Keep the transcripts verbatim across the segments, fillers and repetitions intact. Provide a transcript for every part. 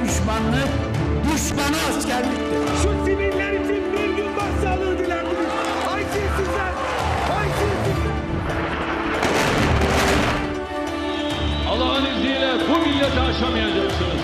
düşmanlık, düşmanı askerliktir. Şu siviller için bir gün başsağlığı dilendiniz. Haysiyetsizler! Haysiyetsizler! Allah'ın izniyle bu milleti aşamayacaksınız.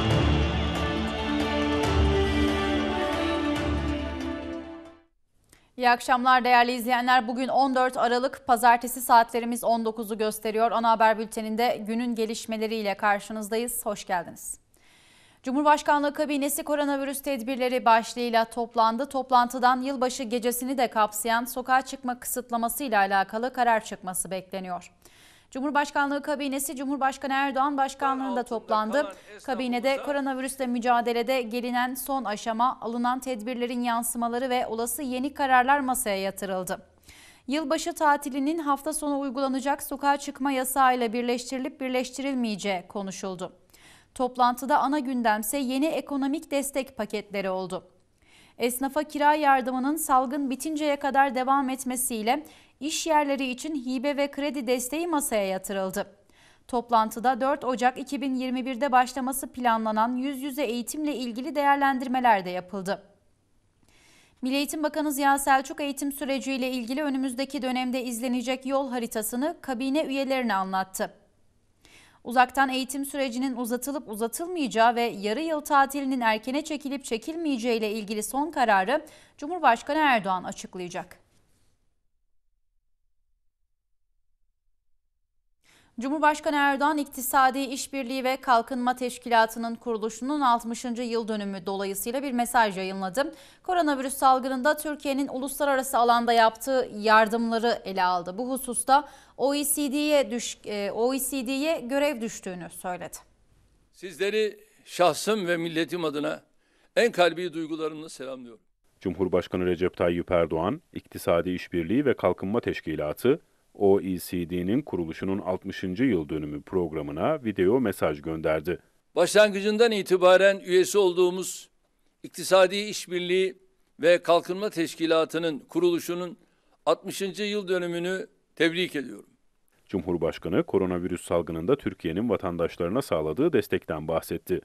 İyi akşamlar değerli izleyenler. Bugün on dört Aralık Pazartesi, saatlerimiz on dokuzu gösteriyor. Ana haber bülteninde günün gelişmeleriyle karşınızdayız. Hoş geldiniz. Cumhurbaşkanlığı kabinesi koronavirüs tedbirleri başlığıyla toplandı. Toplantıdan yılbaşı gecesini de kapsayan sokağa çıkma kısıtlaması ile alakalı karar çıkması bekleniyor. Cumhurbaşkanlığı kabinesi Cumhurbaşkanı Erdoğan başkanlığında toplandı. Kabinede koronavirüsle mücadelede gelinen son aşama, alınan tedbirlerin yansımaları ve olası yeni kararlar masaya yatırıldı. Yılbaşı tatilinin hafta sonu uygulanacak sokağa çıkma yasağıyla birleştirilip birleştirilmeyeceği konuşuldu. Toplantıda ana gündemse yeni ekonomik destek paketleri oldu. Esnafa kira yardımının salgın bitinceye kadar devam etmesiyle iş yerleri için hibe ve kredi desteği masaya yatırıldı. Toplantıda dört Ocak iki bin yirmi bir'de başlaması planlanan yüz yüze eğitimle ilgili değerlendirmeler de yapıldı. Milli Eğitim Bakanı Ziya Selçuk eğitim süreciyle ilgili önümüzdeki dönemde izlenecek yol haritasını kabine üyelerine anlattı. Uzaktan eğitim sürecinin uzatılıp uzatılmayacağı ve yarı yıl tatilinin erkene çekilip çekilmeyeceği ile ilgili son kararı Cumhurbaşkanı Erdoğan açıklayacak. Cumhurbaşkanı Erdoğan, İktisadi İşbirliği ve Kalkınma Teşkilatı'nın kuruluşunun altmışıncı yıl dönümü dolayısıyla bir mesaj yayınladı. Koronavirüs salgınında Türkiye'nin uluslararası alanda yaptığı yardımları ele aldı. Bu hususta O E C D'ye düş, O E C D'ye görev düştüğünü söyledi. Sizleri şahsım ve milletim adına en kalbi duygularımla selamlıyorum. Cumhurbaşkanı Recep Tayyip Erdoğan, İktisadi İşbirliği ve Kalkınma Teşkilatı, O E C D'nin kuruluşunun altmışıncı yıl dönümü programına video mesaj gönderdi. Başlangıcından itibaren üyesi olduğumuz İktisadi İşbirliği ve Kalkınma Teşkilatı'nın kuruluşunun altmışıncı yıl dönümünü tebrik ediyorum. Cumhurbaşkanı koronavirüs salgınında Türkiye'nin vatandaşlarına sağladığı destekten bahsetti.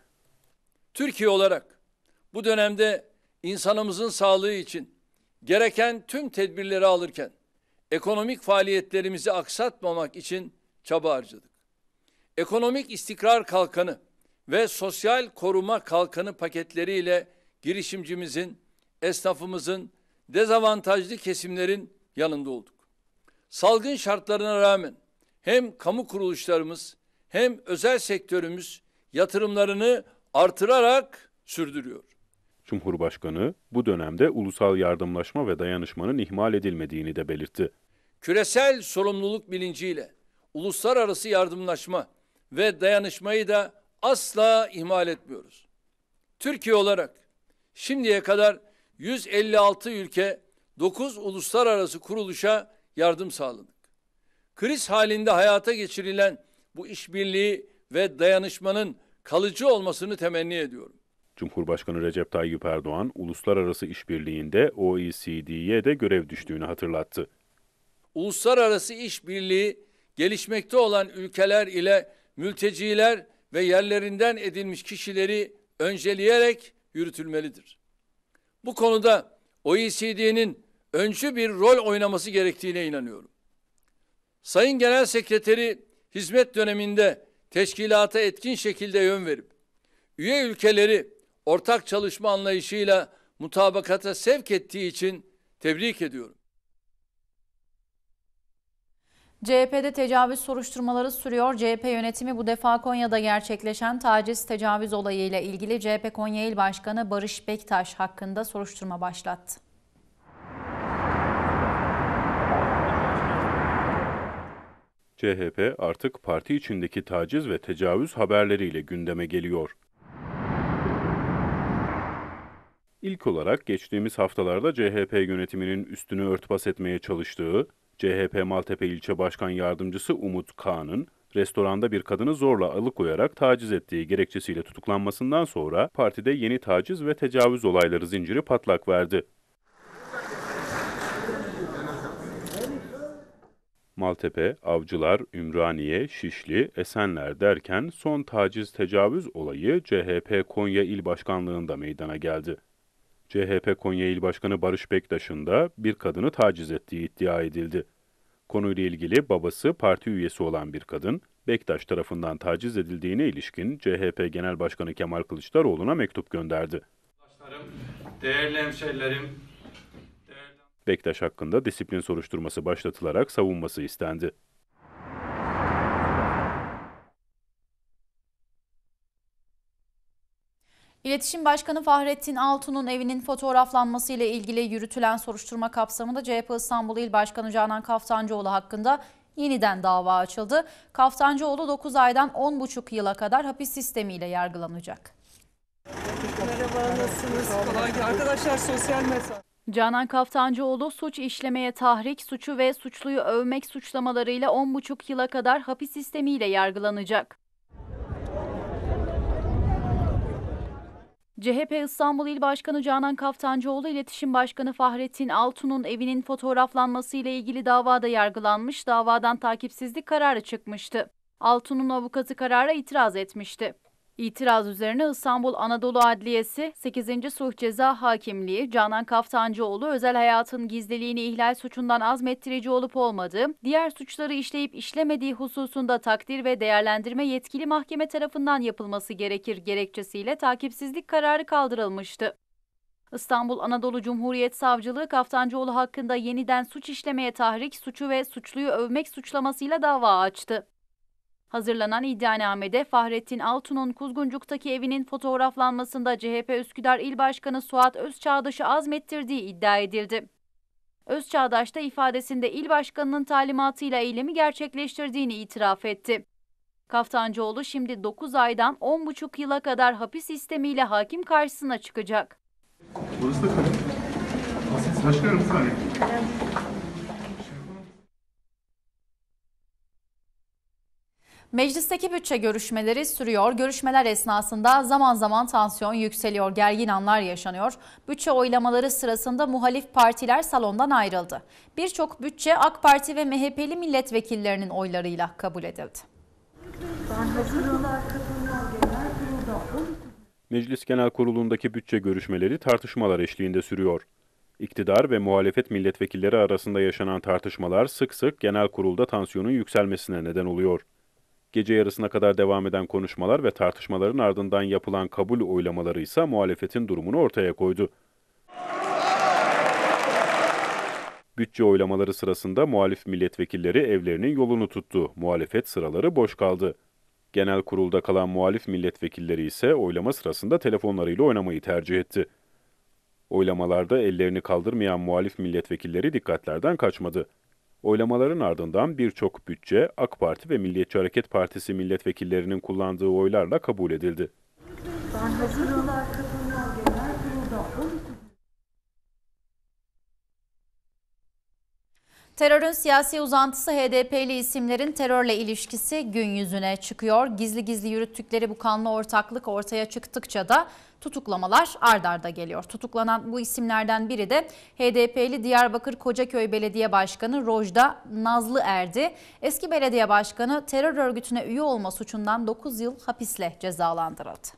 Türkiye olarak bu dönemde insanımızın sağlığı için gereken tüm tedbirleri alırken ekonomik faaliyetlerimizi aksatmamak için çaba harcadık. Ekonomik istikrar kalkanı ve sosyal koruma kalkanı paketleriyle girişimcimizin, esnafımızın, dezavantajlı kesimlerin yanında olduk. Salgın şartlarına rağmen hem kamu kuruluşlarımız hem özel sektörümüz yatırımlarını artırarak sürdürüyor. Cumhurbaşkanı bu dönemde ulusal yardımlaşma ve dayanışmanın ihmal edilmediğini de belirtti. Küresel sorumluluk bilinciyle uluslararası yardımlaşma ve dayanışmayı da asla ihmal etmiyoruz. Türkiye olarak şimdiye kadar yüz elli altı ülke, dokuz uluslararası kuruluşa yardım sağladık. Kriz halinde hayata geçirilen bu işbirliği ve dayanışmanın kalıcı olmasını temenni ediyorum. Cumhurbaşkanı Recep Tayyip Erdoğan, uluslararası işbirliğinde O E C D'ye de görev düştüğünü hatırlattı. Uluslararası işbirliği, gelişmekte olan ülkeler ile mülteciler ve yerlerinden edilmiş kişileri önceleyerek yürütülmelidir. Bu konuda O E C D'nin öncü bir rol oynaması gerektiğine inanıyorum. Sayın Genel Sekreteri hizmet döneminde teşkilata etkin şekilde yön verip, üye ülkeleri ortak çalışma anlayışıyla mutabakata sevk ettiği için tebrik ediyorum. C H P'de tecavüz soruşturmaları sürüyor. C H P yönetimi bu defa Konya'da gerçekleşen taciz tecavüz olayıyla ilgili C H P Konya İl Başkanı Barış Bektaş hakkında soruşturma başlattı. C H P artık parti içindeki taciz ve tecavüz haberleriyle gündeme geliyor. İlk olarak geçtiğimiz haftalarda C H P yönetiminin üstünü örtbas etmeye çalıştığı, C H P Maltepe İlçe Başkan Yardımcısı Umut Kağan'ın restoranda bir kadını zorla alıkoyarak taciz ettiği gerekçesiyle tutuklanmasından sonra partide yeni taciz ve tecavüz olayları zinciri patlak verdi. Maltepe, Avcılar, Ümraniye, Şişli, Esenler derken son taciz tecavüz olayı C H P Konya İl Başkanlığı'nda meydana geldi. C H P Konya İl Başkanı Barış Bektaş'ın da bir kadını taciz ettiği iddia edildi. Konuyla ilgili babası parti üyesi olan bir kadın, Bektaş tarafından taciz edildiğine ilişkin C H P Genel Başkanı Kemal Kılıçdaroğlu'na mektup gönderdi. Değerli hemşerilerim, Bektaş hakkında disiplin soruşturması başlatılarak savunması istendi. İletişim Başkanı Fahrettin Altun'un evinin fotoğraflanması ile ilgili yürütülen soruşturma kapsamında C H P İstanbul İl Başkanı Canan Kaftancıoğlu hakkında yeniden dava açıldı. Kaftancıoğlu dokuz aydan on buçuk yıla kadar hapis sistemiyle yargılanacak. Merhaba, nasılsınız? Kolay gelsin. Arkadaşlar sosyal mesafe. Canan Kaftancıoğlu suç işlemeye tahrik, suçu ve suçluyu övmek suçlamalarıyla on buçuk yıla kadar hapis sistemiyle yargılanacak. C H P İstanbul İl Başkanı Canan Kaftancıoğlu, İletişim Başkanı Fahrettin Altun'un evinin fotoğraflanması ile ilgili davada yargılanmış, davadan takipsizlik kararı çıkmıştı. Altun'un avukatı karara itiraz etmişti. İtiraz üzerine İstanbul Anadolu Adliyesi sekizinci Sulh Ceza Hakimliği, Canan Kaftancıoğlu özel hayatın gizliliğini ihlal suçundan azmettirici olup olmadığı, diğer suçları işleyip işlemediği hususunda takdir ve değerlendirme yetkili mahkeme tarafından yapılması gerekir gerekçesiyle takipsizlik kararı kaldırılmıştı. İstanbul Anadolu Cumhuriyet Savcılığı Kaftancıoğlu hakkında yeniden suç işlemeye tahrik, suçu ve suçluyu övmek suçlamasıyla dava açtı. Hazırlanan iddianamede Fahrettin Altun'un Kuzguncuk'taki evinin fotoğraflanmasında C H P Üsküdar İl Başkanı Suat Özçağdaş'ı azmettirdiği iddia edildi. Özçağdaş da ifadesinde il başkanının talimatıyla eylemi gerçekleştirdiğini itiraf etti. Kaftancıoğlu şimdi dokuz aydan on buçuk yıla kadar hapis sistemiyle hakim karşısına çıkacak. Burası da kalem. Başkanım saniye. Meclisteki bütçe görüşmeleri sürüyor. Görüşmeler esnasında zaman zaman tansiyon yükseliyor, gergin anlar yaşanıyor. Bütçe oylamaları sırasında muhalif partiler salondan ayrıldı. Birçok bütçe AK Parti ve M H P'li milletvekillerinin oylarıyla kabul edildi. Meclis Genel Kurulu'ndaki bütçe görüşmeleri tartışmalar eşliğinde sürüyor. İktidar ve muhalefet milletvekilleri arasında yaşanan tartışmalar sık sık genel kurulda tansiyonun yükselmesine neden oluyor. Gece yarısına kadar devam eden konuşmalar ve tartışmaların ardından yapılan kabul oylamaları ise muhalefetin durumunu ortaya koydu. Bütçe oylamaları sırasında muhalif milletvekilleri evlerinin yolunu tuttu. Muhalefet sıraları boş kaldı. Genel kurulda kalan muhalif milletvekilleri ise oylama sırasında telefonlarıyla oynamayı tercih etti. Oylamalarda ellerini kaldırmayan muhalif milletvekilleri dikkatlerden kaçmadı. Oylamaların ardından birçok bütçe AK Parti ve Milliyetçi Hareket Partisi milletvekillerinin kullandığı oylarla kabul edildi. Terörün siyasi uzantısı H D P'li isimlerin terörle ilişkisi gün yüzüne çıkıyor. Gizli gizli yürüttükleri bu kanlı ortaklık ortaya çıktıkça da tutuklamalar ard arda geliyor. Tutuklanan bu isimlerden biri de H D P'li Diyarbakır Kocaköy Belediye Başkanı Rojda Nazlı Erdi. Eski belediye başkanı terör örgütüne üye olma suçundan dokuz yıl hapisle cezalandırıldı.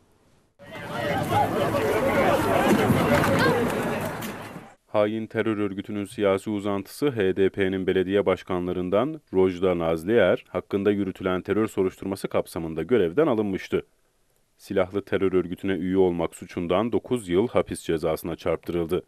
Hain terör örgütünün siyasi uzantısı H D P'nin belediye başkanlarından Rojda Nazlı Er, hakkında yürütülen terör soruşturması kapsamında görevden alınmıştı. Silahlı terör örgütüne üye olmak suçundan dokuz yıl hapis cezasına çarptırıldı.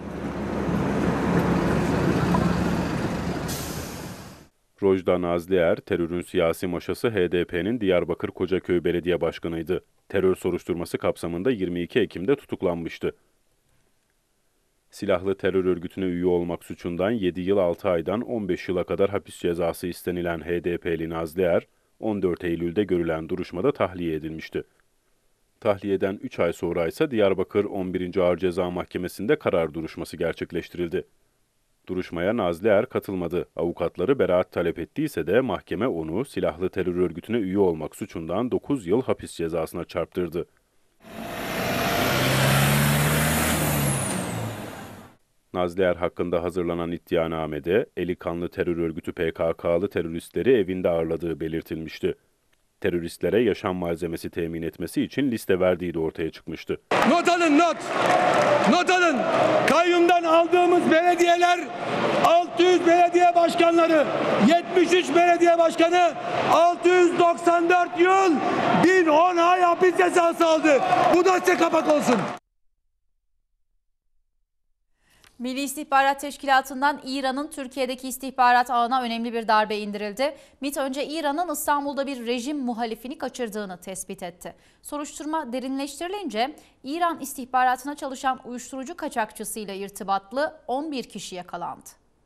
Rojda Nazlı Er, terörün siyasi maşası H D P'nin Diyarbakır Kocaköy Belediye Başkanıydı. Terör soruşturması kapsamında yirmi iki Ekim'de tutuklanmıştı. Silahlı terör örgütüne üye olmak suçundan yedi yıl altı aydan on beş yıla kadar hapis cezası istenilen H D P'li Nazlı Er, on dört Eylül'de görülen duruşmada tahliye edilmişti. Tahliyeden üç ay sonra ise Diyarbakır on birinci Ağır Ceza Mahkemesi'nde karar duruşması gerçekleştirildi. Duruşmaya Nazlı Er katılmadı. Avukatları beraat talep ettiyse de mahkeme onu silahlı terör örgütüne üye olmak suçundan dokuz yıl hapis cezasına çarptırdı. Nazlier hakkında hazırlanan iddianamede eli kanlı terör örgütü P K K'lı teröristleri evinde ağırladığı belirtilmişti. Teröristlere yaşam malzemesi temin etmesi için liste verdiği de ortaya çıkmıştı. Not alın not. Not alın. Kayyumdan aldığımız belediyeler altı yüz belediye başkanları, yetmiş üç belediye başkanı, altı yüz doksan dört yıl bin on ay hapis cezası aldı. Bu da size kapak olsun. Milli İstihbarat Teşkilatı'ndan İran'ın Türkiye'deki istihbarat ağına önemli bir darbe indirildi. MİT önce İran'ın İstanbul'da bir rejim muhalifini kaçırdığını tespit etti. Soruşturma derinleştirilince İran istihbaratına çalışan uyuşturucu kaçakçısıyla irtibatlı on bir kişi yakalandı.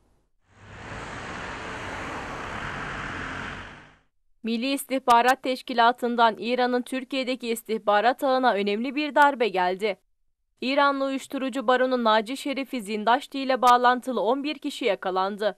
Milli İstihbarat Teşkilatı'ndan İran'ın Türkiye'deki istihbarat ağına önemli bir darbe geldi. İranlı uyuşturucu baronu Naci Şerifi Zindaşti ile bağlantılı on bir kişi yakalandı.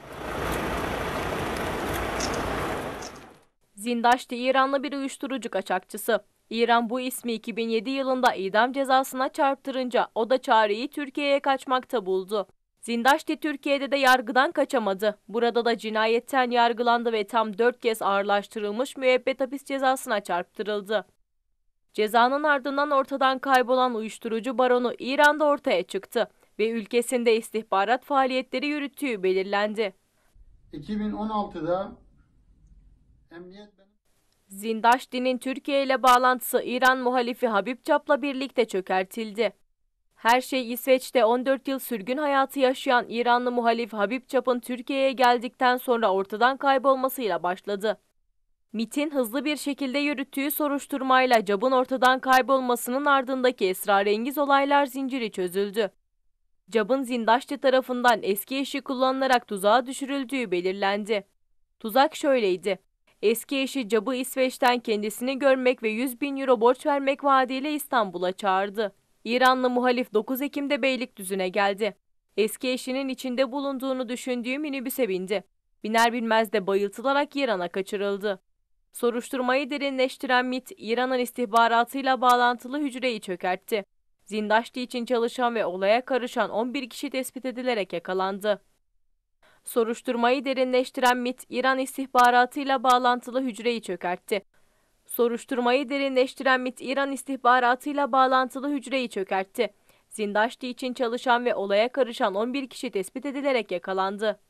Zindaşti İranlı bir uyuşturucu kaçakçısı. İran bu ismi iki bin yedi yılında idam cezasına çarptırınca o da çareyi Türkiye'ye kaçmakta buldu. Zindaşti Türkiye'de de yargıdan kaçamadı. Burada da cinayetten yargılandı ve tam dört kez ağırlaştırılmış müebbet hapis cezasına çarptırıldı. Cezanın ardından ortadan kaybolan uyuşturucu baronu İran'da ortaya çıktı ve ülkesinde istihbarat faaliyetleri yürüttüğü belirlendi. iki bin on altıda Emniyet Zindaşti'nin Türkiye ile bağlantısı İran muhalifi Habib Çap'la birlikte çökertildi. Her şey İsveç'te on dört yıl sürgün hayatı yaşayan İranlı muhalif Habib Çap'ın Türkiye'ye geldikten sonra ortadan kaybolmasıyla başladı. MİT'in hızlı bir şekilde yürüttüğü soruşturmayla Cab'ın ortadan kaybolmasının ardındaki esrarengiz olaylar zinciri çözüldü. Cab'ın Zindaşti tarafından eski eşi kullanılarak tuzağa düşürüldüğü belirlendi. Tuzak şöyleydi. Eski eşi Cab'ı İsveç'ten kendisini görmek ve yüz bin euro borç vermek vaadiyle İstanbul'a çağırdı. İranlı muhalif dokuz Ekim'de Beylikdüzü'ne geldi. Eski eşinin içinde bulunduğunu düşündüğü minibüse bindi. Biner binmez de bayıltılarak İran'a kaçırıldı. Soruşturmayı derinleştiren MİT, İran'ın istihbaratıyla bağlantılı hücreyi çökertti. Zindaşti için çalışan ve olaya karışan on bir kişi tespit edilerek yakalandı. Soruşturmayı derinleştiren MİT, İran istihbaratıyla bağlantılı hücreyi çökertti. Soruşturmayı derinleştiren MİT, İran istihbaratıyla bağlantılı hücreyi çökertti. Zindaşti için çalışan ve olaya karışan on bir kişi tespit edilerek yakalandı.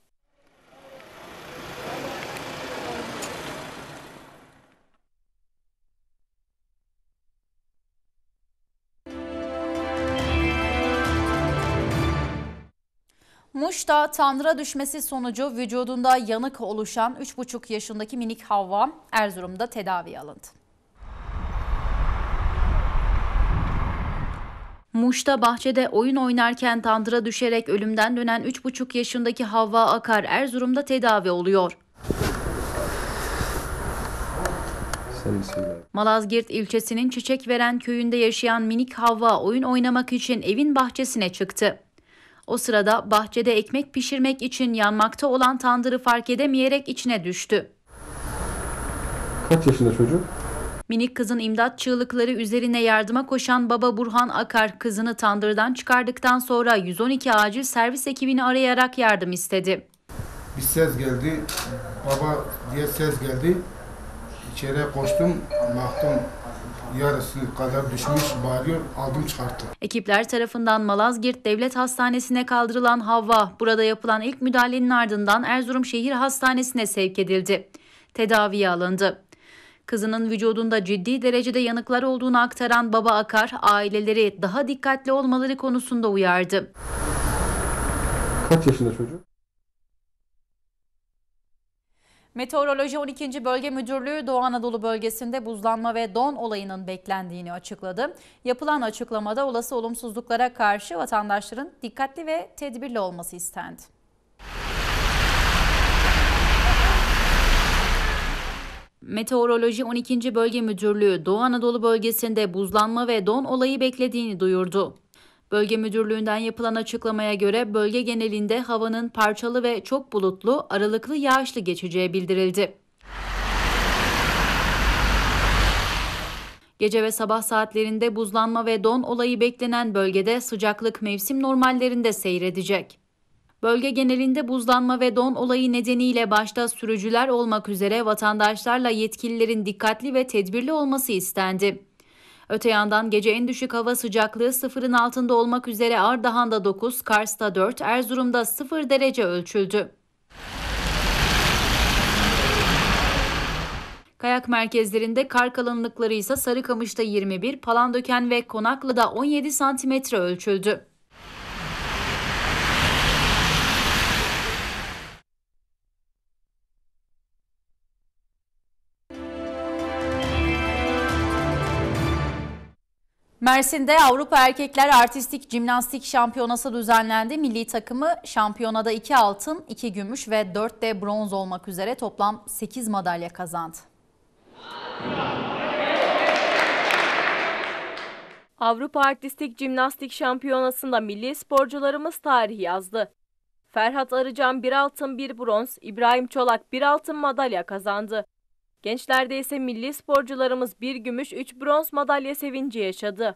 Muş'ta tandıra düşmesi sonucu vücudunda yanık oluşan üç buçuk yaşındaki minik Havva Erzurum'da tedaviye alındı. Muş'ta bahçede oyun oynarken tandıra düşerek ölümden dönen üç buçuk yaşındaki Havva Akar Erzurum'da tedavi oluyor. Malazgirt ilçesinin Çiçekveren köyünde yaşayan minik Havva oyun oynamak için evin bahçesine çıktı. O sırada bahçede ekmek pişirmek için yanmakta olan tandırı fark edemeyerek içine düştü. Kaç yaşında çocuk? Minik kızın imdat çığlıkları üzerine yardıma koşan baba Burhan Akar kızını tandırdan çıkardıktan sonra yüz on iki acil servis ekibini arayarak yardım istedi. bir ses geldi, baba diye ses geldi. İçeriye koştum, baktım yarısı kadar düşmüş, bağırıyor, aldım çıkarttım. Ekipler tarafından Malazgirt Devlet Hastanesi'ne kaldırılan Havva, burada yapılan ilk müdahalenin ardından Erzurum Şehir Hastanesi'ne sevk edildi. Tedaviye alındı. Kızının vücudunda ciddi derecede yanıklar olduğunu aktaran baba Akar, aileleri daha dikkatli olmaları konusunda uyardı. Kaç yaşında çocuk? Meteoroloji on ikinci Bölge Müdürlüğü Doğu Anadolu bölgesinde buzlanma ve don olayının beklendiğini açıkladı. Yapılan açıklamada olası olumsuzluklara karşı vatandaşların dikkatli ve tedbirli olması istendi. Meteoroloji on ikinci Bölge Müdürlüğü Doğu Anadolu bölgesinde buzlanma ve don olayı beklediğini duyurdu. Bölge Müdürlüğü'nden yapılan açıklamaya göre bölge genelinde havanın parçalı ve çok bulutlu, aralıklı yağışlı geçeceği bildirildi. Gece ve sabah saatlerinde buzlanma ve don olayı beklenen bölgede sıcaklık mevsim normallerinde seyredecek. Bölge genelinde buzlanma ve don olayı nedeniyle başta sürücüler olmak üzere vatandaşlarla yetkililerin dikkatli ve tedbirli olması istendi. Öte yandan gece en düşük hava sıcaklığı sıfırın altında olmak üzere Ardahan'da dokuz, Kars'ta dört, Erzurum'da sıfır derece ölçüldü. Kayak merkezlerinde kar kalınlıkları ise Sarıkamış'ta yirmi bir, Palandöken ve Konaklı'da on yedi santimetre ölçüldü. Mersin'de Avrupa Erkekler Artistik Jimnastik Şampiyonası düzenlendi. Milli takımı şampiyonada iki altın, iki gümüş ve dört de bronz olmak üzere toplam sekiz madalya kazandı. Avrupa Artistik Jimnastik Şampiyonası'nda milli sporcularımız tarih yazdı. Ferhat Arıcan bir altın bir bronz, İbrahim Çolak bir altın madalya kazandı. Gençlerde ise milli sporcularımız bir gümüş üç bronz madalya sevinci yaşadı.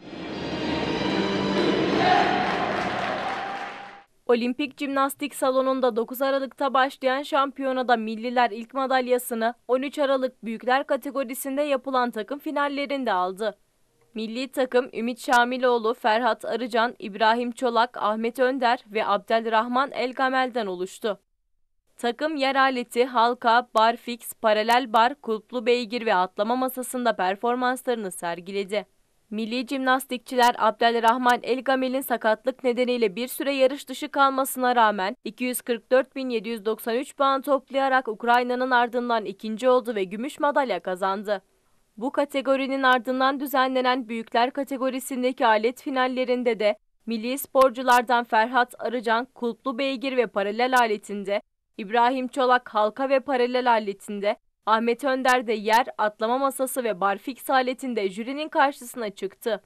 Olimpik Jimnastik Salonu'nda dokuz Aralık'ta başlayan şampiyonada milliler ilk madalyasını on üç Aralık büyükler kategorisinde yapılan takım finallerinde aldı. Milli takım Ümit Şamiloğlu, Ferhat Arıcan, İbrahim Çolak, Ahmet Önder ve Abdelrahman Elgamel'den oluştu. Takım yer aleti, halka, barfix, paralel bar, kulplu beygir ve atlama masasında performanslarını sergiledi. Milli jimnastikçiler Abdelrahman Elgamel'in sakatlık nedeniyle bir süre yarış dışı kalmasına rağmen iki yüz kırk dört bin yedi yüz doksan üç puan toplayarak Ukrayna'nın ardından ikinci oldu ve gümüş madalya kazandı. Bu kategorinin ardından düzenlenen büyükler kategorisindeki alet finallerinde de milli sporculardan Ferhat Arıcan kulplu beygir ve paralel aletinde, İbrahim Çolak halka ve paralel aletinde, Ahmet Önder de yer, atlama masası ve barfix aletinde jürinin karşısına çıktı.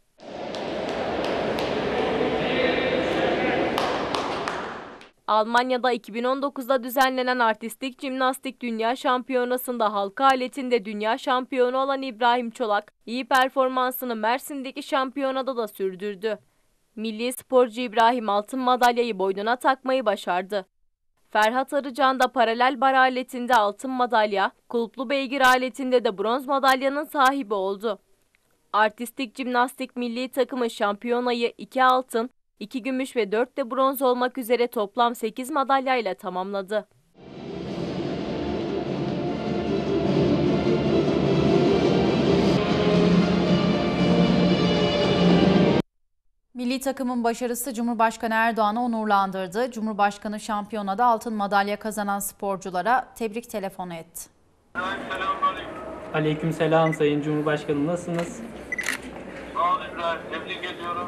Almanya'da iki bin on dokuzda düzenlenen Artistik Jimnastik Dünya Şampiyonası'nda halka aletinde dünya şampiyonu olan İbrahim Çolak, iyi performansını Mersin'deki şampiyonada da sürdürdü. Milli sporcu İbrahim altın madalyayı boynuna takmayı başardı. Ferhat Arıcan da paralel bar aletinde altın madalya, kulplu beygir aletinde de bronz madalyanın sahibi oldu. Artistik Jimnastik milli takımı şampiyonayı iki altın, iki gümüş ve dört de bronz olmak üzere toplam sekiz madalyayla tamamladı. Milli takımın başarısı Cumhurbaşkanı Erdoğan'ı onurlandırdı. Cumhurbaşkanı şampiyonada altın madalya kazanan sporculara tebrik telefonu etti. Aleykümselam Sayın Cumhurbaşkanım, nasılsınız? Sağ ol İbrahim, tebrik ediyorum.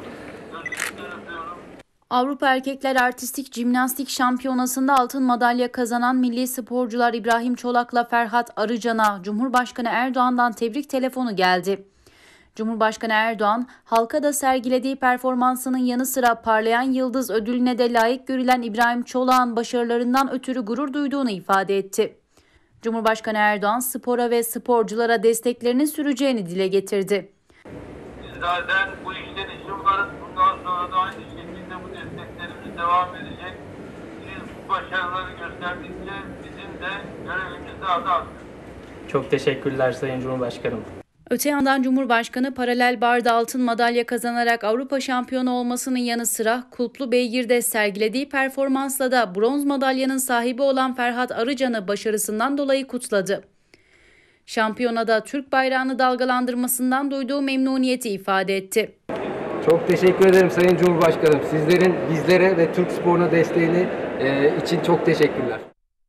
Avrupa Erkekler Artistik Jimnastik Şampiyonası'nda altın madalya kazanan milli sporcular İbrahim Çolak'la Ferhat Arıcan'a Cumhurbaşkanı Erdoğan'dan tebrik telefonu geldi. Cumhurbaşkanı Erdoğan, halka da sergilediği performansının yanı sıra parlayan yıldız ödülüne de layık görülen İbrahim Çolak'ın başarılarından ötürü gurur duyduğunu ifade etti. Cumhurbaşkanı Erdoğan, spora ve sporculara desteklerinin süreceğini dile getirdi. Zaten bu işten işim varız. Bundan sonra da aynı şekilde bu desteklerimiz devam edecek. Siz bu başarıları gösterdikçe bizim de görevimiz daha da artacak. Çok teşekkürler Sayın Cumhurbaşkanım. Öte yandan Cumhurbaşkanı paralel barda altın madalya kazanarak Avrupa şampiyonu olmasının yanı sıra kulplu beygirde sergilediği performansla da bronz madalyanın sahibi olan Ferhat Arıcan'ı başarısından dolayı kutladı. Şampiyonada Türk bayrağını dalgalandırmasından duyduğu memnuniyeti ifade etti. Çok teşekkür ederim Sayın Cumhurbaşkanım. Sizlerin bizlere ve Türk sporuna desteğini e, için çok teşekkürler.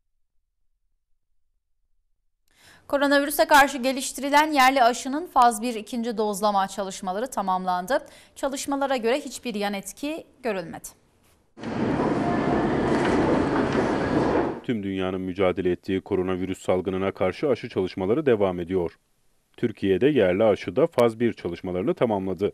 Koronavirüse karşı geliştirilen yerli aşının faz bir ikinci dozlama çalışmaları tamamlandı. Çalışmalara göre hiçbir yan etki görülmedi. Tüm dünyanın mücadele ettiği koronavirüs salgınına karşı aşı çalışmaları devam ediyor. Türkiye'de yerli aşıda faz bir çalışmalarını tamamladı.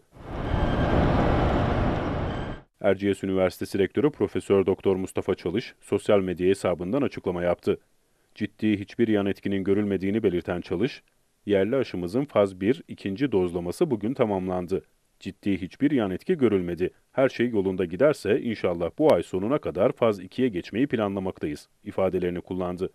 Erciyes Üniversitesi Rektörü Profesör Doktor Mustafa Çalış sosyal medya hesabından açıklama yaptı. Ciddi hiçbir yan etkinin görülmediğini belirten Çalış, Yerli aşımızın faz bir, ikinci dozlaması bugün tamamlandı. Ciddi hiçbir yan etki görülmedi. Her şey yolunda giderse inşallah bu ay sonuna kadar faz ikiye geçmeyi planlamaktayız ifadelerini kullandı.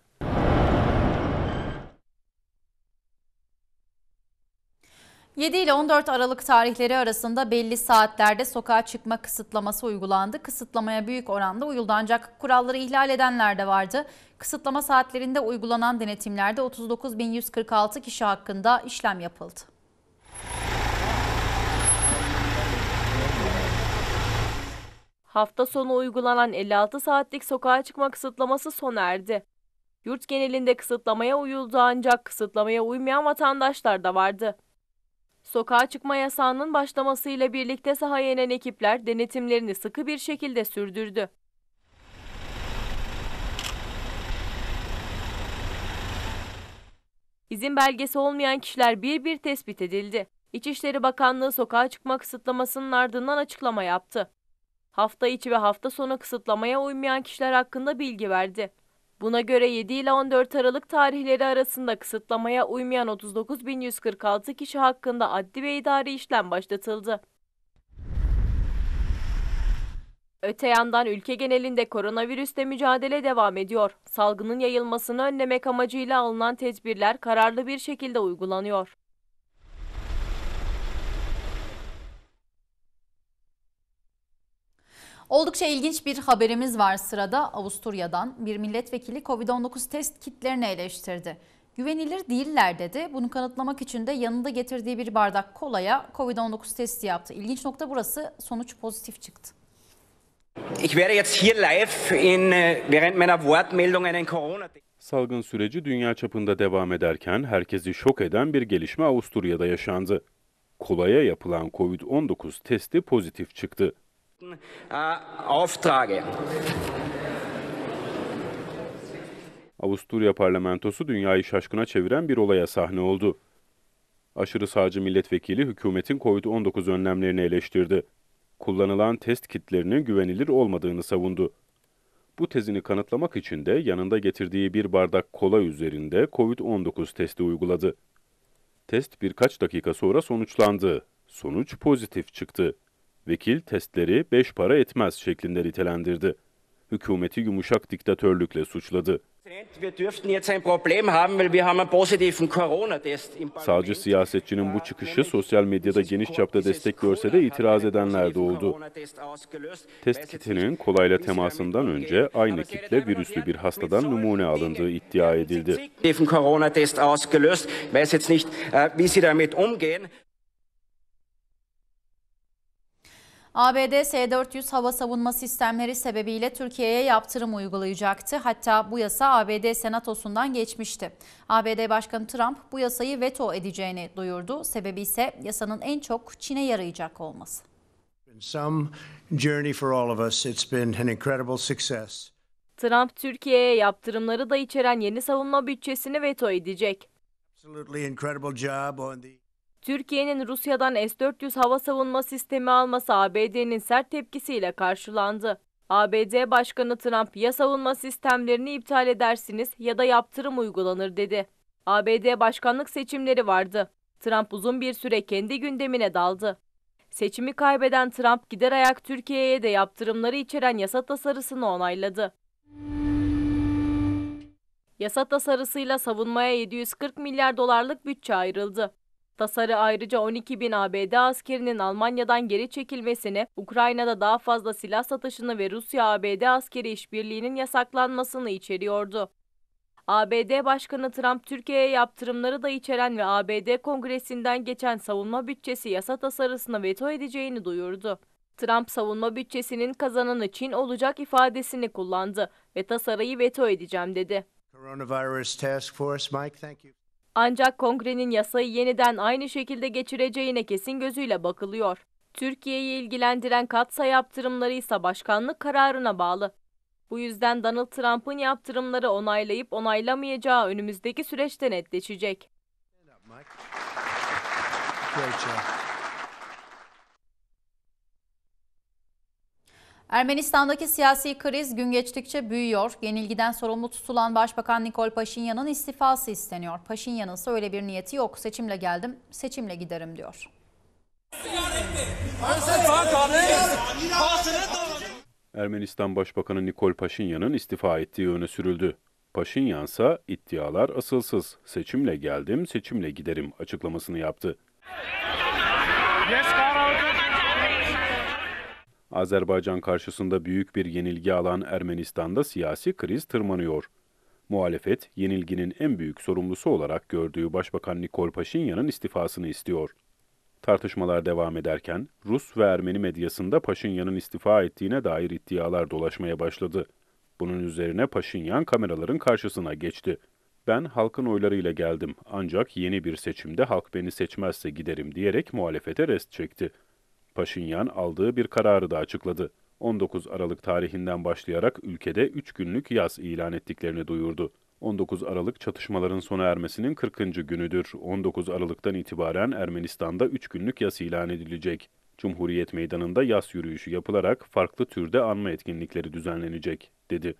yedi ile on dört Aralık tarihleri arasında belli saatlerde sokağa çıkma kısıtlaması uygulandı. Kısıtlamaya büyük oranda uyuldu ancak kuralları ihlal edenler de vardı. Kısıtlama saatlerinde uygulanan denetimlerde otuz dokuz bin yüz kırk altı kişi hakkında işlem yapıldı. Hafta sonu uygulanan elli altı saatlik sokağa çıkma kısıtlaması sona erdi. Yurt genelinde kısıtlamaya uyuldu ancak kısıtlamaya uymayan vatandaşlar da vardı. Sokağa çıkma yasağının başlamasıyla birlikte sahaya inen ekipler denetimlerini sıkı bir şekilde sürdürdü. İzin belgesi olmayan kişiler bir bir tespit edildi. İçişleri Bakanlığı sokağa çıkma kısıtlamasının ardından açıklama yaptı. Hafta içi ve hafta sonu kısıtlamaya uymayan kişiler hakkında bilgi verdi. Buna göre yedi ile on dört Aralık tarihleri arasında kısıtlamaya uymayan otuz dokuz bin yüz kırk altı kişi hakkında adli ve idari işlem başlatıldı. Öte yandan ülke genelinde koronavirüsle mücadele devam ediyor. Salgının yayılmasını önlemek amacıyla alınan tedbirler kararlı bir şekilde uygulanıyor. Oldukça ilginç bir haberimiz var sırada. Avusturya'dan bir milletvekili kovid on dokuz test kitlerini eleştirdi. Güvenilir değiller dedi. Bunu kanıtlamak için de yanında getirdiği bir bardak kolaya kovid on dokuz testi yaptı. İlginç nokta burası. Sonuç pozitif çıktı. Ich werde jetzt hier live in während meiner Wortmeldung einen Corona Salgın süreci dünya çapında devam ederken herkesi şok eden bir gelişme Avusturya'da yaşandı. Kolaya yapılan kovid on dokuz testi pozitif çıktı. Auftrage. Avusturya parlamentosu dünyayı şaşkına çeviren bir olaya sahne oldu. Aşırı sağcı milletvekili hükümetin kovid on dokuz önlemlerini eleştirdi. Kullanılan test kitlerinin güvenilir olmadığını savundu. Bu tezini kanıtlamak için de yanında getirdiği bir bardak kola üzerinde kovid on dokuz testi uyguladı. Test birkaç dakika sonra sonuçlandı. Sonuç pozitif çıktı. Vekil testleri beş para etmez şeklinde nitelendirdi. Hükümeti yumuşak diktatörlükle suçladı. Sağcı siyasetçinin bu çıkışı sosyal medyada geniş çapta destek görse de itiraz edenler de oldu. Test kitinin kolayla temasından önce aynı kitle virüslü bir hastadan numune alındığı iddia edildi. A B D S dört yüz hava savunma sistemleri sebebiyle Türkiye'ye yaptırım uygulayacaktı. Hatta bu yasa A B D Senatosu'ndan geçmişti. A B D Başkanı Trump bu yasayı veto edeceğini duyurdu. Sebebi ise yasanın en çok Çin'e yarayacak olması. Trump Türkiye'ye yaptırımları da içeren yeni savunma bütçesini veto edecek. Türkiye'nin Rusya'dan S dört yüz hava savunma sistemi alması A B D'nin sert tepkisiyle karşılandı. A B D Başkanı Trump ya savunma sistemlerini iptal edersiniz ya da yaptırım uygulanır dedi. A B D başkanlık seçimleri vardı. Trump uzun bir süre kendi gündemine daldı. Seçimi kaybeden Trump gider ayak Türkiye'ye de yaptırımları içeren yasa tasarısını onayladı. Yasa tasarısıyla savunmaya yedi yüz kırk milyar dolarlık bütçe ayrıldı. Tasarı ayrıca on iki bin A B D askerinin Almanya'dan geri çekilmesini, Ukrayna'da daha fazla silah satışını ve Rusya-A B D askeri işbirliğinin yasaklanmasını içeriyordu. A B D Başkanı Trump, Türkiye'ye yaptırımları da içeren ve A B D Kongresi'nden geçen savunma bütçesi yasa tasarısını veto edeceğini duyurdu. Trump, savunma bütçesinin kazananı Çin olacak ifadesini kullandı ve tasarıyı veto edeceğim dedi. Ancak Kongre'nin yasayı yeniden aynı şekilde geçireceğine kesin gözüyle bakılıyor. Türkiye'yi ilgilendiren katsa yaptırımları ise başkanlık kararına bağlı. Bu yüzden Donald Trump'ın yaptırımları onaylayıp onaylamayacağı önümüzdeki süreçte netleşecek. Ermenistan'daki siyasi kriz gün geçtikçe büyüyor. Yenilgiden sorumlu tutulan Başbakan Nikol Paşinyan'ın istifası isteniyor. Paşinyan'ın ise öyle bir niyeti yok. Seçimle geldim, seçimle giderim diyor. Ermenistan Başbakanı Nikol Paşinyan'ın istifa ettiği öne sürüldü. Paşinyan ise iddialar asılsız, seçimle geldim, seçimle giderim açıklamasını yaptı. Azerbaycan karşısında büyük bir yenilgi alan Ermenistan'da siyasi kriz tırmanıyor. Muhalefet, yenilginin en büyük sorumlusu olarak gördüğü Başbakan Nikol Paşinyan'ın istifasını istiyor. Tartışmalar devam ederken, Rus ve Ermeni medyasında Paşinyan'ın istifa ettiğine dair iddialar dolaşmaya başladı. Bunun üzerine Paşinyan kameraların karşısına geçti. Ben halkın oylarıyla geldim ancak yeni bir seçimde halk beni seçmezse giderim diyerek muhalefete rest çekti. Paşinyan aldığı bir kararı da açıkladı. on dokuz Aralık tarihinden başlayarak ülkede üç günlük yas ilan ettiklerini duyurdu. on dokuz Aralık çatışmaların sona ermesinin kırkıncı günüdür. on dokuz Aralık'tan itibaren Ermenistan'da üç günlük yas ilan edilecek. Cumhuriyet Meydanı'nda yas yürüyüşü yapılarak farklı türde anma etkinlikleri düzenlenecek, dedi.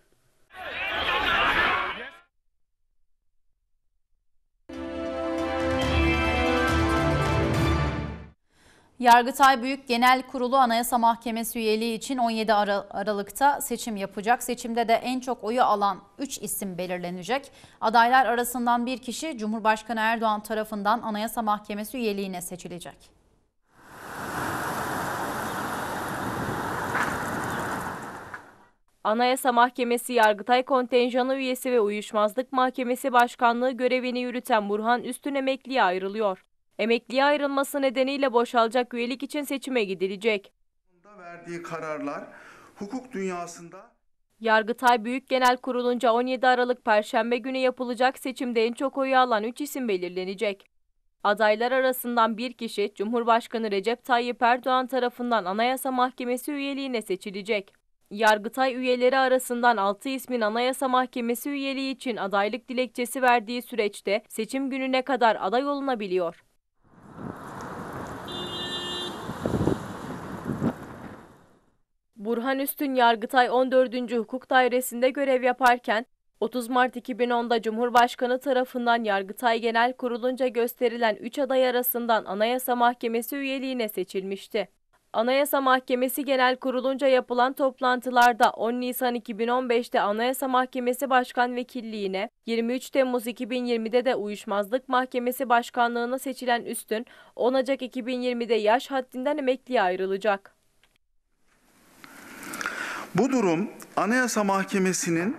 Yargıtay Büyük Genel Kurulu Anayasa Mahkemesi üyeliği için on yedi Aralık'ta seçim yapacak. Seçimde de en çok oyu alan üç isim belirlenecek. Adaylar arasından bir kişi Cumhurbaşkanı Erdoğan tarafından Anayasa Mahkemesi üyeliğine seçilecek. Anayasa Mahkemesi Yargıtay Kontenjanı üyesi ve Uyuşmazlık Mahkemesi Başkanlığı görevini yürüten Burhan Üstün emekliye ayrılıyor. Emekliye ayrılması nedeniyle boşalacak üyelik için seçime gidilecek. Verdiği kararlar hukuk dünyasında Yargıtay Büyük Genel Kurulu'nca on yedi Aralık Perşembe günü yapılacak seçimde en çok oyu alan üç isim belirlenecek. Adaylar arasından bir kişi Cumhurbaşkanı Recep Tayyip Erdoğan tarafından Anayasa Mahkemesi üyeliğine seçilecek. Yargıtay üyeleri arasından altı ismin Anayasa Mahkemesi üyeliği için adaylık dilekçesi verdiği süreçte seçim gününe kadar aday olunabiliyor. Burhan Üstün Yargıtay on dördüncü Hukuk Dairesi'nde görev yaparken otuz Mart iki bin onda Cumhurbaşkanı tarafından Yargıtay Genel Kurulu'nca gösterilen üç aday arasından Anayasa Mahkemesi üyeliğine seçilmişti. Anayasa Mahkemesi Genel Kurulu'nca yapılan toplantılarda on Nisan iki bin on beşte Anayasa Mahkemesi Başkan Vekilliğine, yirmi üç Temmuz iki bin yirmide de Uyuşmazlık Mahkemesi Başkanlığına seçilen Üstün, on Ocak iki bin yirmide yaş haddinden emekliye ayrılacak. bu durum Anayasa Mahkemesi'nin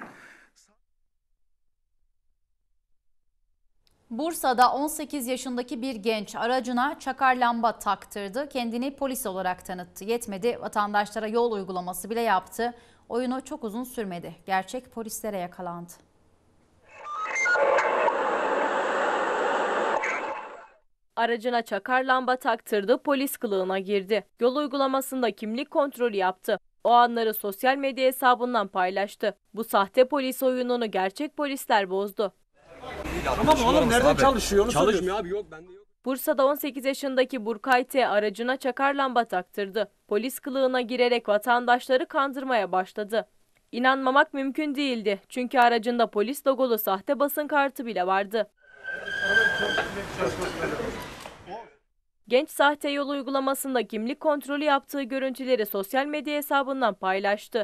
Bursa'da on sekiz yaşındaki bir genç aracına çakar lamba taktırdı. Kendini polis olarak tanıttı. Yetmedi, vatandaşlara yol uygulaması bile yaptı. Oyunu çok uzun sürmedi. Gerçek polislere yakalandı. Aracına çakar lamba taktırdı, polis kılığına girdi. Yol uygulamasında kimlik kontrolü yaptı. O anları sosyal medya hesabından paylaştı. Bu sahte polis oyununu gerçek polisler bozdu. Tamam oğlum nerede çalışıyor? Onu çalışmıyor abi, yok bende yok. Bursa'da on sekiz yaşındaki Burkay T. aracına çakar lamba taktırdı. Polis kılığına girerek vatandaşları kandırmaya başladı. İnanmamak mümkün değildi. Çünkü aracında polis logolu sahte basın kartı bile vardı. Genç sahte yol uygulamasında kimlik kontrolü yaptığı görüntüleri sosyal medya hesabından paylaştı.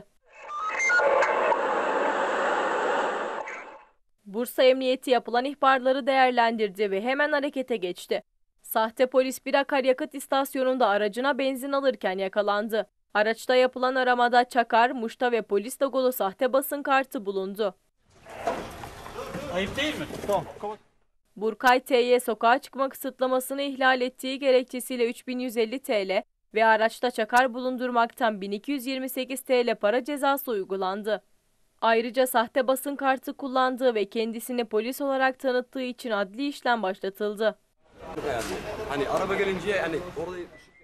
Bursa Emniyeti yapılan ihbarları değerlendirdi ve hemen harekete geçti. Sahte polis bir akaryakıt istasyonunda aracına benzin alırken yakalandı. Araçta yapılan aramada çakar, muşta ve polis logolu sahte basın kartı bulundu. Ayıp değil mi? Tamam. Burkay T'ye sokağa çıkma kısıtlamasını ihlal ettiği gerekçesiyle üç bin yüz elli TL ve araçta çakar bulundurmaktan bin iki yüz yirmi sekiz TL para cezası uygulandı. Ayrıca sahte basın kartı kullandığı ve kendisini polis olarak tanıttığı için adli işlem başlatıldı. Hani araba gelince hani orada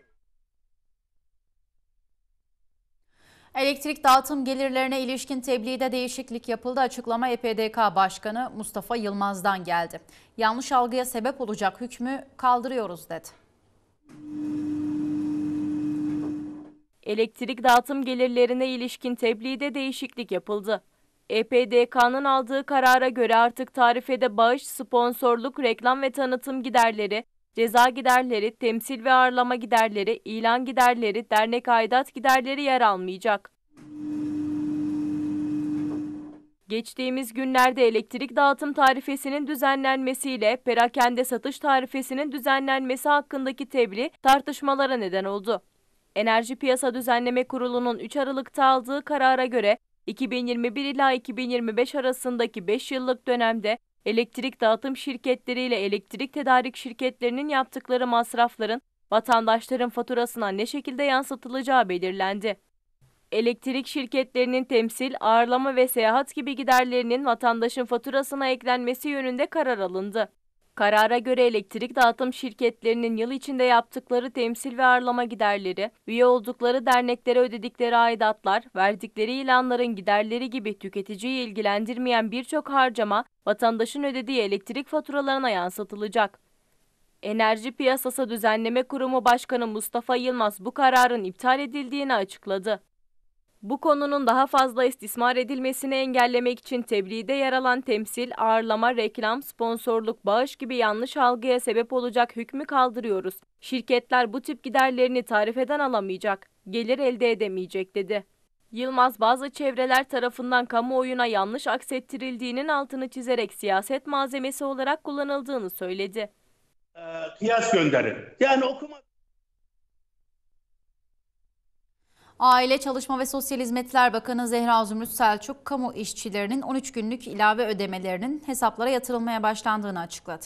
Elektrik dağıtım gelirlerine ilişkin tebliğde değişiklik yapıldı. Açıklama E P D K Başkanı Mustafa Yılmaz'dan geldi. Yanlış algıya sebep olacak hükmü kaldırıyoruz dedi. Elektrik dağıtım gelirlerine ilişkin tebliğde değişiklik yapıldı. E P D K'nın aldığı karara göre artık tarifede bağış, sponsorluk, reklam ve tanıtım giderleri, ceza giderleri, temsil ve ağırlama giderleri, ilan giderleri, dernek aidat giderleri yer almayacak. Geçtiğimiz günlerde elektrik dağıtım tarifesinin düzenlenmesiyle perakende satış tarifesinin düzenlenmesi hakkındaki tebliğ tartışmalara neden oldu. Enerji Piyasa Düzenleme Kurulu'nun üç Aralık'ta aldığı karara göre iki bin yirmi bir ila iki bin yirmi beş arasındaki beş yıllık dönemde elektrik dağıtım şirketleri ile elektrik tedarik şirketlerinin yaptıkları masrafların vatandaşların faturasına ne şekilde yansıtılacağı belirlendi. Elektrik şirketlerinin temsil, ağırlama ve seyahat gibi giderlerinin vatandaşın faturasına eklenmesi yönünde karar alındı. Karara göre elektrik dağıtım şirketlerinin yıl içinde yaptıkları temsil ve ağırlama giderleri, üye oldukları derneklere ödedikleri aidatlar, verdikleri ilanların giderleri gibi tüketiciyi ilgilendirmeyen birçok harcama vatandaşın ödediği elektrik faturalarına yansıtılacak. Enerji Piyasası Düzenleme Kurumu Başkanı Mustafa Yılmaz bu kararın iptal edildiğini açıkladı. Bu konunun daha fazla istismar edilmesini engellemek için tebliğde yer alan temsil, ağırlama, reklam, sponsorluk, bağış gibi yanlış algıya sebep olacak hükmü kaldırıyoruz. Şirketler bu tip giderlerini tarifeden alamayacak, gelir elde edemeyecek dedi. Yılmaz bazı çevreler tarafından kamuoyuna yanlış aksettirildiğinin altını çizerek siyaset malzemesi olarak kullanıldığını söyledi. Ee, kıyas gönderin. Yani okuma Aile, Çalışma ve Sosyal Hizmetler Bakanı Zehra Zümrüt Selçuk, kamu işçilerinin on üç günlük ilave ödemelerinin hesaplara yatırılmaya başlandığını açıkladı.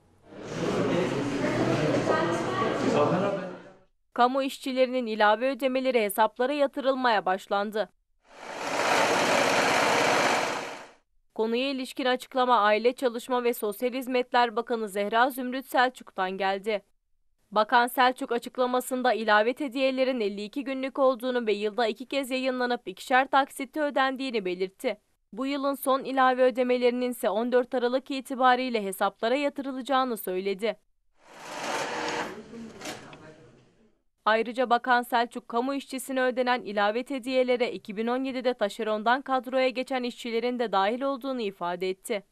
Kamu işçilerinin ilave ödemeleri hesaplara yatırılmaya başlandı. Konuya ilişkin açıklama Aile, Çalışma ve Sosyal Hizmetler Bakanı Zehra Zümrüt Selçuk'tan geldi. Bakan Selçuk açıklamasında ilave hediyelerin elli iki günlük olduğunu ve yılda iki kez yayınlanıp ikişer taksitte ödendiğini belirtti. Bu yılın son ilave ödemelerinin ise on dört Aralık itibariyle hesaplara yatırılacağını söyledi. Ayrıca Bakan Selçuk, kamu işçisine ödenen ilave hediyelere iki bin on yedide taşerondan kadroya geçen işçilerin de dahil olduğunu ifade etti.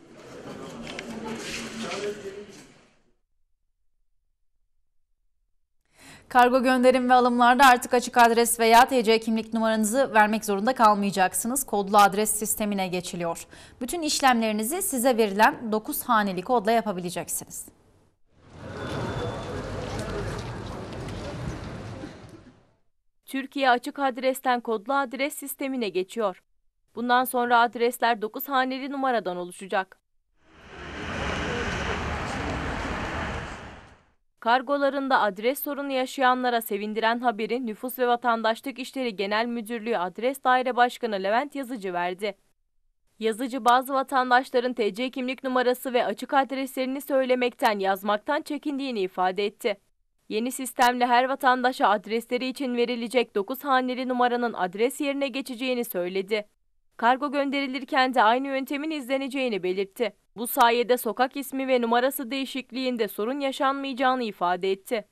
Kargo gönderim ve alımlarda artık açık adres veya T C kimlik numaranızı vermek zorunda kalmayacaksınız. Kodlu adres sistemine geçiliyor. Bütün işlemlerinizi size verilen dokuz haneli kodla yapabileceksiniz. Türkiye açık adresten kodlu adres sistemine geçiyor. Bundan sonra adresler dokuz haneli numaradan oluşacak. Kargolarında adres sorunu yaşayanlara sevindiren haberi Nüfus ve Vatandaşlık İşleri Genel Müdürlüğü Adres Daire Başkanı Levent Yazıcı verdi. Yazıcı, bazı vatandaşların T C kimlik numarası ve açık adreslerini söylemekten, yazmaktan çekindiğini ifade etti. Yeni sistemle her vatandaşa adresleri için verilecek dokuz haneli numaranın adres yerine geçeceğini söyledi. Kargo gönderilirken de aynı yöntemin izleneceğini belirtti. Bu sayede sokak ismi ve numarası değişikliğinde sorun yaşanmayacağını ifade etti.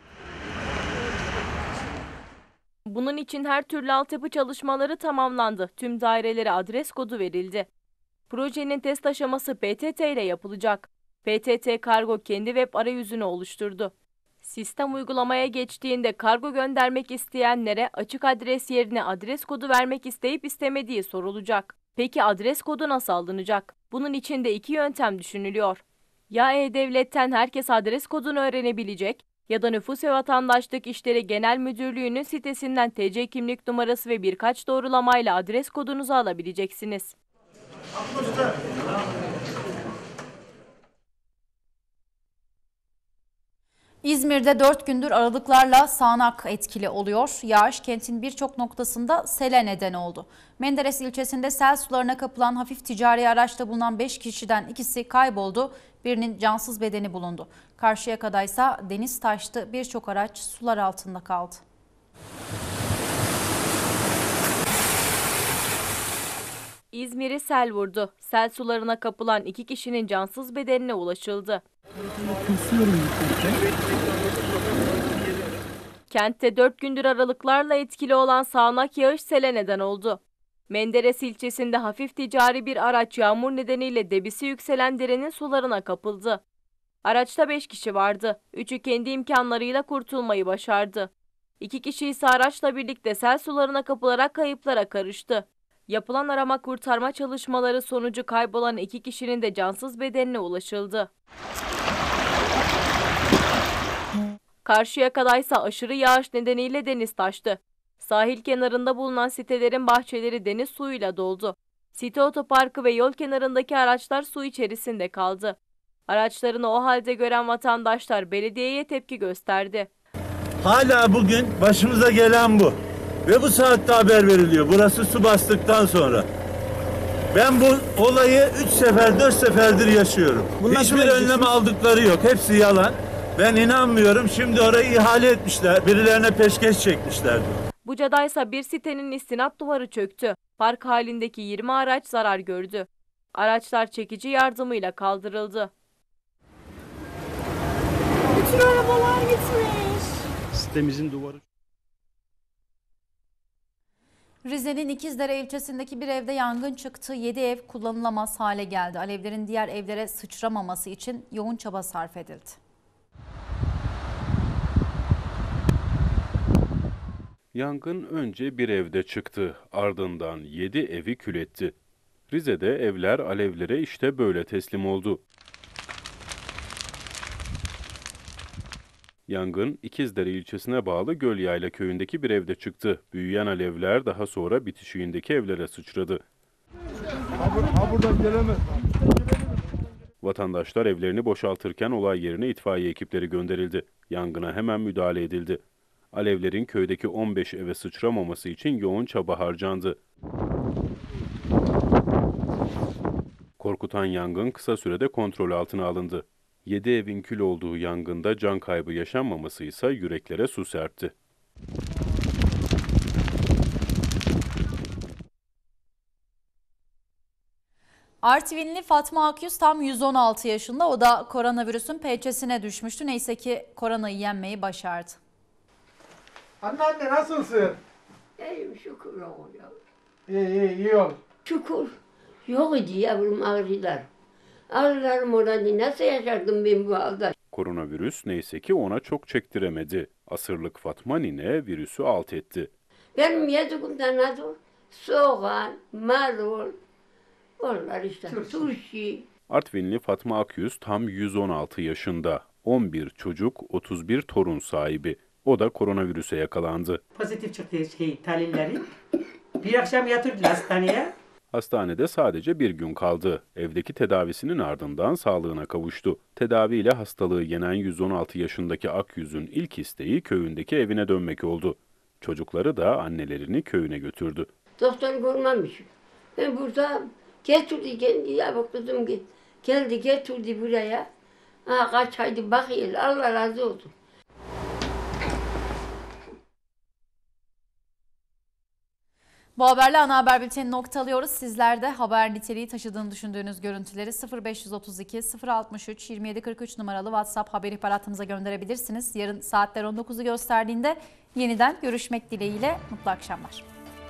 Bunun için her türlü altyapı çalışmaları tamamlandı. Tüm dairelere adres kodu verildi. Projenin test aşaması P T T ile yapılacak. P T T Kargo kendi web arayüzünü oluşturdu. Sistem uygulamaya geçtiğinde kargo göndermek isteyenlere açık adres yerine adres kodu vermek isteyip istemediği sorulacak. Peki adres kodu nasıl alınacak? Bunun için de iki yöntem düşünülüyor. Ya E-Devlet'ten herkes adres kodunu öğrenebilecek ya da Nüfus ve Vatandaşlık İşleri Genel Müdürlüğü'nün sitesinden T C kimlik numarası ve birkaç doğrulamayla adres kodunuzu alabileceksiniz. İzmir'de dört gündür aralıklarla sağanak etkili oluyor. Yağış kentin birçok noktasında sele neden oldu. Menderes ilçesinde sel sularına kapılan hafif ticari araçta bulunan beş kişiden ikisi kayboldu. Birinin cansız bedeni bulundu. Karşıyaka'daysa deniz taştı, birçok araç sular altında kaldı. İzmir'i sel vurdu. Sel sularına kapılan iki kişinin cansız bedenine ulaşıldı. Kentte dört gündür aralıklarla etkili olan sağanak yağış sele neden oldu. Menderes ilçesinde hafif ticari bir araç yağmur nedeniyle debisi yükselen derenin sularına kapıldı. Araçta beş kişi vardı. Üçü kendi imkanlarıyla kurtulmayı başardı. İki kişi ise araçla birlikte sel sularına kapılarak kayıplara karıştı. Yapılan arama kurtarma çalışmaları sonucu kaybolan iki kişinin de cansız bedenine ulaşıldı. Karşıyaka'daysa aşırı yağış nedeniyle deniz taştı. Sahil kenarında bulunan sitelerin bahçeleri deniz suyuyla doldu. Site otoparkı ve yol kenarındaki araçlar su içerisinde kaldı. Araçlarını o halde gören vatandaşlar belediyeye tepki gösterdi. Hala bugün başımıza gelen bu. Ve bu saatte haber veriliyor. Burası su bastıktan sonra. Ben bu olayı üç sefer, dört seferdir yaşıyorum. Bundan Hiçbir önlem aldıkları yok. Hepsi yalan. Ben inanmıyorum. Şimdi orayı ihale etmişler. Birilerine peşkeş çekmişler. Buca'daysa bir sitenin istinat duvarı çöktü. Park halindeki yirmi araç zarar gördü. Araçlar çekici yardımıyla kaldırıldı. Bütün arabalar gitmiş. Sitemizin duvarı. Rize'nin İkizdere ilçesindeki bir evde yangın çıktı. yedi ev kullanılamaz hale geldi. Alevlerin diğer evlere sıçramaması için yoğun çaba sarf edildi. Yangın önce bir evde çıktı, ardından yedi evi kül etti. Rize'de evler alevlere işte böyle teslim oldu. Yangın İkizdere ilçesine bağlı Gölyayla köyündeki bir evde çıktı. Büyüyen alevler daha sonra bitişiğindeki evlere sıçradı. Ha buradan gelemez. Vatandaşlar evlerini boşaltırken olay yerine itfaiye ekipleri gönderildi. Yangına hemen müdahale edildi. Alevlerin köydeki on beş eve sıçramaması için yoğun çaba harcandı. Korkutan yangın kısa sürede kontrol altına alındı. yedi evin kül olduğu yangında can kaybı yaşanmaması ise yüreklere su serpti. Artvinli Fatma Akyüz tam yüz on altı yaşında. O da koronavirüsün pençesine düşmüştü. Neyse ki koronayı yenmeyi başardı. Anneanne nasılsın? İyiyim şükür oğlum yavrum. İyi iyi iyi ol. Şükür. Yok idi yavrum ağrılar. Ağrılarım olanı nasıl yaşardım ben bu halde? Koronavirüs neyse ki ona çok çektiremedi. Asırlık Fatma nine virüsü alt etti. Benim yediğimden adı soğan, marul, onlar işte turşi. Artvinli Fatma Akyüz tam yüz on altı yaşında. on bir çocuk, otuz bir torun sahibi. O da koronavirüse yakalandı. Pozitif çıktı şey, tahlilleri. Bir akşam yatırdılar hastaneye. Hastanede sadece bir gün kaldı. Evdeki tedavisinin ardından sağlığına kavuştu. Tedaviyle hastalığı yenen yüz on altı yaşındaki Akyüz'ün ilk isteği köyündeki evine dönmek oldu. Çocukları da annelerini köyüne götürdü. Doktor görmemişim. Ben burada getirdi kendi ya kızım geldi getirdi buraya. Ha kaç aydı bakıyor Allah razı olsun. Bu haberle ana haber bültenini noktalıyoruz. Sizler de haber niteliği taşıdığını düşündüğünüz görüntüleri sıfır beş otuz iki sıfır altmış üç yirmi yedi kırk üç numaralı WhatsApp haber ihbaratımıza gönderebilirsiniz. Yarın saatler on dokuzu gösterdiğinde yeniden görüşmek dileğiyle mutlu akşamlar.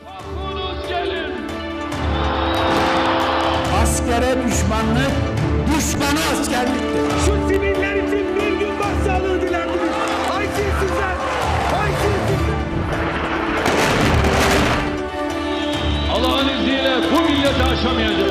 Askere düşmanlık, düşmana askerliktir. Şu siviller için bir gün başsağlığı dilerdiniz. Haysiyetsizler, haysiyetsizler. Allah'ın izniyle bu milleti aşamayacağız.